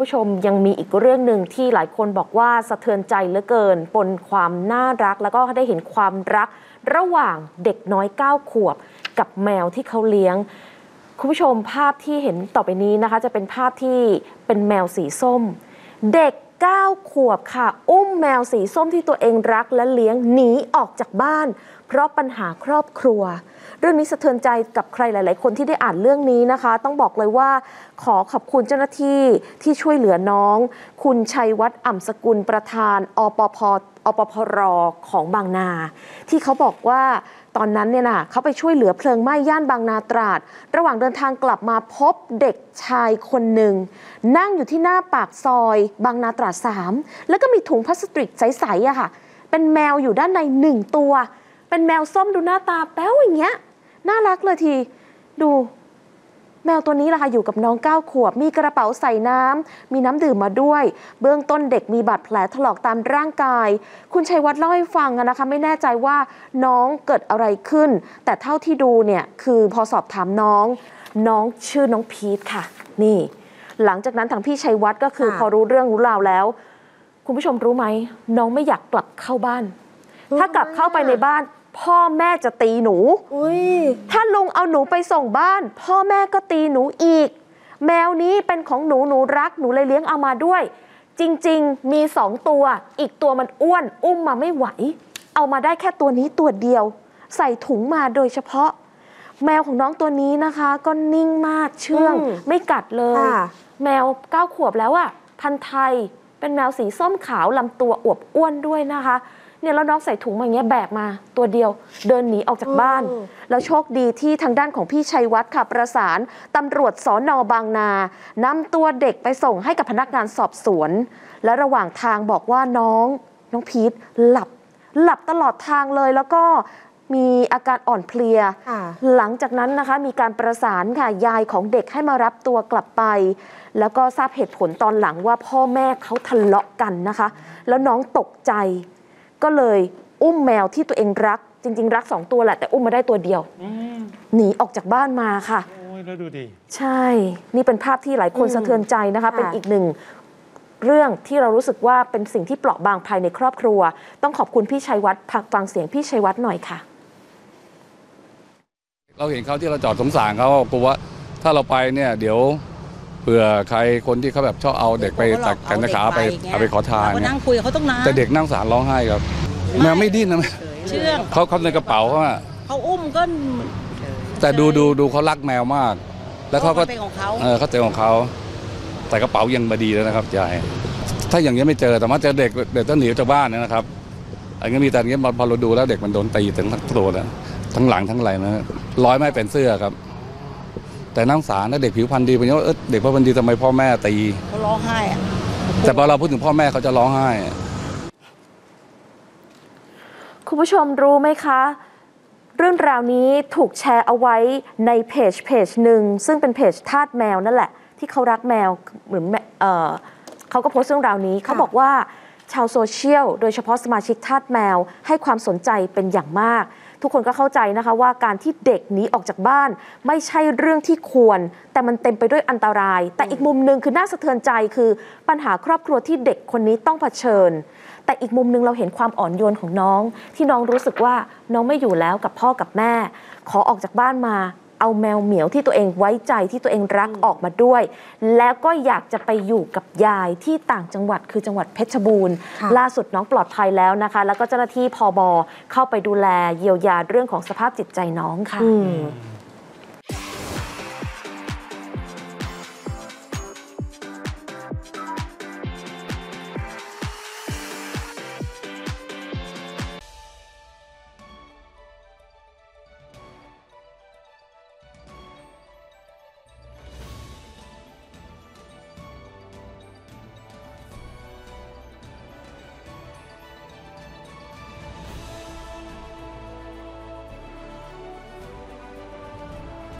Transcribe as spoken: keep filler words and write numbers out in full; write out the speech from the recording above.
ผู้ชมยังมีอีกเรื่องหนึ่งที่หลายคนบอกว่าสะเทือนใจเหลือเกินปนความน่ารักแล้วก็ได้เห็นความรักระหว่างเด็กน้อยเก้าขวบกับแมวที่เขาเลี้ยงคุณผู้ชมภาพที่เห็นต่อไปนี้นะคะจะเป็นภาพที่เป็นแมวสีส้มเด็กเก้าขวบค่ะอุ้มแมวสีส้มที่ตัวเองรักและเลี้ยงหนีออกจากบ้านเพราะปัญหาครอบครัวเรื่องนี้สะเทือนใจกับใครหลายๆคนที่ได้อ่านเรื่องนี้นะคะต้องบอกเลยว่าขอขอบคุณเจ้าหน้าที่ที่ช่วยเหลือน้องคุณชัยวัฒน์อ่ำสกุลประธานอปพอปพรของบางนาที่เขาบอกว่าตอนนั้นเนี่ยนะเขาไปช่วยเหลือเพลิงไหม้ย่านบางนาตราดระหว่างเดินทางกลับมาพบเด็กชายคนหนึ่งนั่งอยู่ที่หน้าปากซอยบางนาตราดสามแล้วก็มีถุงพลาสติกใสๆอะค่ะเป็นแมวอยู่ด้านในหนึ่งตัวเป็นแมวส้มดูหน้าตาแป๊วอย่างเงี้ยน่ารักเลยทีดูแมวตัวนี้ล่ะค่ะอยู่กับน้องเก้าขวบมีกระเป๋าใส่น้ำมีน้ำดื่มมาด้วยเบื้องต้นเด็กมีบาดแผลถลอกตามร่างกายคุณชัยวัฒน์เล่าให้ฟังนะคะไม่แน่ใจว่าน้องเกิดอะไรขึ้นแต่เท่าที่ดูเนี่ยคือพอสอบถามน้องน้องชื่อน้องพีทค่ะนี่หลังจากนั้นทางพี่ชัยวัฒน์ก็คือพอรู้เรื่องรู้ราวแล้วคุณผู้ชมรู้ไหมน้องไม่อยากกลับเข้าบ้านถ้ากลับเข้าไปในบ้านพ่อแม่จะตีหนูถ้าลุงเอาหนูไปส่งบ้านพ่อแม่ก็ตีหนูอีกแมวนี้เป็นของหนูหนูรักหนูเลยเลี้ยงเอามาด้วยจริงๆมีสองตัวอีกตัวมันอ้วนอุ้มมาไม่ไหวเอามาได้แค่ตัวนี้ตัวเดียวใส่ถุงมาโดยเฉพาะแมวของน้องตัวนี้นะคะก็นิ่งมากเชื่องไม่กัดเลยแมวเก้าขวบแล้วอะพันธุ์ไทยเป็นแมวสีส้มขาวลำตัวอวบอ้วนด้วยนะคะเนี่ยแล้วน้องใส่ถุงมาอย่างเงี้ยแบกมาตัวเดียวเดินหนีออกจากบ้านแล้วโชคดีที่ทางด้านของพี่ชัยวัฒน์ค่ะประสานตำรวจสน.บางนานำตัวเด็กไปส่งให้กับพนักงานสอบสวนและระหว่างทางบอกว่าน้องน้องพีทหลับหลับตลอดทางเลยแล้วก็มีอาการอ่อนเพลียหลังจากนั้นนะคะมีการประสานค่ะยายของเด็กให้มารับตัวกลับไปแล้วก็ทราบเหตุผลตอนหลังว่าพ่อแม่เขาทะเลาะกันนะคะแล้วน้องตกใจก็เลยอุ้มแมวที่ตัวเองรักจริงๆรักสองตัวแหละแต่อุ้มมาได้ตัวเดียวหนีออกจากบ้านมาค่ะโอ้ยแล้วดูดิใช่นี่เป็นภาพที่หลายคนสะเทือนใจนะคะเป็นอีกหนึ่งเรื่องที่เรารู้สึกว่าเป็นสิ่งที่เปราะบางภายในครอบครัวต้องขอบคุณพี่ชัยวัฒน์ฟังเสียงพี่ชัยวัฒน์หน่อยค่ะเราเห็นเขาที่เราจอดสงสารเขากลัวว่าถ้าเราไปเนี่ยเดี๋ยวเผื่อใครคนที่เขาแบบชอบเอาเด็กไปตักกันนะคะไปเอาไปขอทานเนี่ยนั่งคุยเขาต้องนานแต่เด็กนั่งสารร้องไห้ครับแมวไม่ดิ้นนะเชื่องเขาเขาในกระเป๋าเขาอะเขาอุ้มก็แต่ดูดูดูเขารักแมวมากแล้วเขาก็เออเขาเจอของเขาแต่กระเป๋ายังมาดีแล้วนะครับยายถ้าอย่างนี้ไม่เจอแต่ว่าเจอเด็กเด็กต้องหนีจากบ้านนะครับอันนี้มีแต่อย่างนี้พอเราดูแล้วเด็กมันโดนตีถึงทั้งตัวนะทั้งหลังทั้งไหล่นะร้อยไม่เป็นเสื้อครับแต่นั่งสารนะเด็กผิวพรรณดีเป็นว่าเออเด็กผิวพรรณดีทำไมพ่อแม่ตีเขาร้องไห้อะแต่พอเราพูดถึงพ่อแม่เขาจะร้องไห้คุณผู้ชมรู้ไหมคะเรื่องราวนี้ถูกแชร์เอาไว้ในเพจเพจหนึ่งซึ่งเป็นเพจทาสแมวนั่นแหละที่เขารักแมวเหมือนเอ่อเขาก็โพสต์เรื่องราวนี้เขาบอกว่าชาวโซเชียลโดยเฉพาะสมาชิกทาสแมวให้ความสนใจเป็นอย่างมากทุกคนก็เข้าใจนะคะว่าการที่เด็กหนีออกจากบ้านไม่ใช่เรื่องที่ควรแต่มันเต็มไปด้วยอันตรายแต่อีกมุมหนึ่งคือน่าสะเทือนใจคือปัญหาครอบครัวที่เด็กคนนี้ต้องเผชิญแต่อีกมุมหนึ่งเราเห็นความอ่อนโยนของน้องที่น้องรู้สึกว่าน้องไม่อยู่แล้วกับพ่อกับแม่ขอออกจากบ้านมาเอาแมวเหมียวที่ตัวเองไว้ใจที่ตัวเองรักออกมาด้วยแล้วก็อยากจะไปอยู่กับยายที่ต่างจังหวัดคือจังหวัดเพชรบูรณ์ล่าสุดน้องปลอดภัยแล้วนะคะแล้วก็เจ้าหน้าที่ผบ.เข้าไปดูแลเยียวยาเรื่องของสภาพจิตใจน้องค่ะ